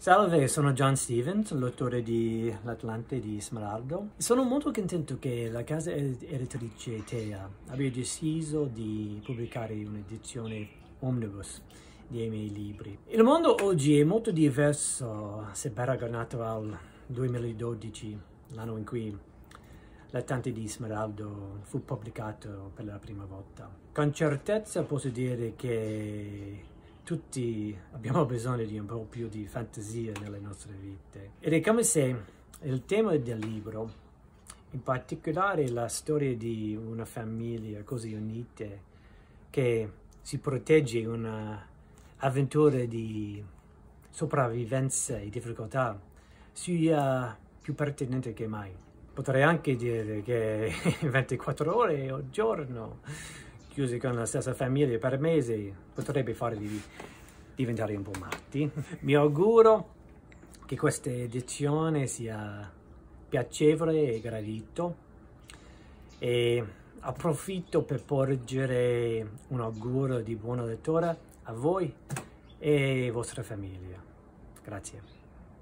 Salve, sono John Stevens, l'autore di L'Atlante di Smeraldo. Sono molto contento che la casa editrice Thea abbia deciso di pubblicare un'edizione omnibus dei miei libri. Il mondo oggi è molto diverso se paragonato al 2012, l'anno in cui L'Atlante di Smeraldo fu pubblicato per la prima volta. Con certezza posso dire che tutti abbiamo bisogno di un po' più di fantasia nelle nostre vite. Ed è come se il tema del libro, in particolare la storia di una famiglia così unita che si protegge in un'avventura di sopravvivenza e difficoltà, sia più pertinente che mai. Potrei anche dire che 24 ore al giorno, chiusi con la stessa famiglia per mesi, potrebbe farvi diventare un po' matti. Mi auguro che questa edizione sia piacevole e gradito e approfitto per porgere un augurio di buona lettura a voi e vostra famiglia. Grazie.